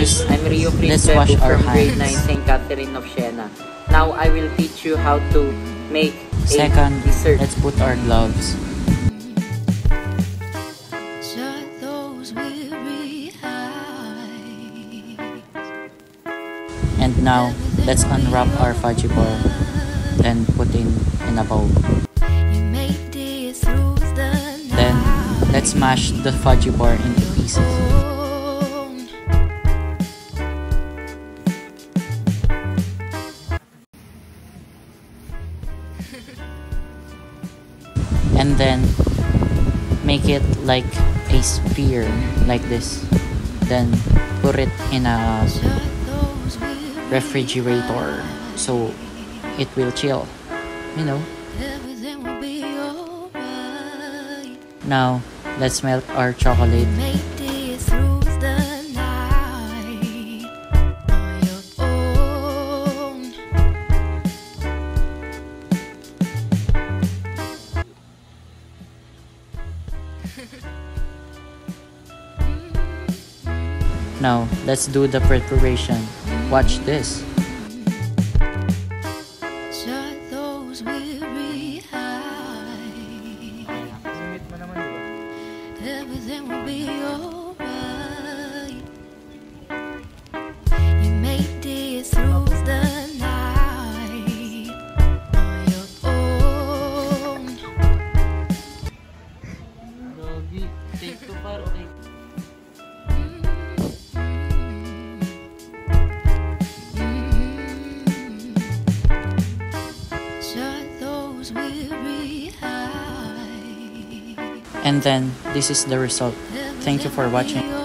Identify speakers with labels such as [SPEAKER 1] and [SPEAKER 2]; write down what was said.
[SPEAKER 1] First,
[SPEAKER 2] I'm Rio
[SPEAKER 1] let's
[SPEAKER 2] Crispebu
[SPEAKER 1] wash our
[SPEAKER 2] from grade 9
[SPEAKER 1] hands.
[SPEAKER 2] St. Catherine of Siena. Now I will teach you how to make
[SPEAKER 1] Second,
[SPEAKER 2] a dessert.
[SPEAKER 1] let's put our gloves. And now, let's unwrap our fudgy bar, then put in a bowl. Then, let's mash the fudgy bar into pieces. And then, make it like a sphere, like this. Then, put it in a refrigerator so it will chill, you know. Now, let's melt our chocolate. Now, let's do the preparation. Watch this.
[SPEAKER 3] Everything will be alright. You made it through the night on your own.
[SPEAKER 1] Doggy, take to paro, take. And then, this is the result. Thank you for watching.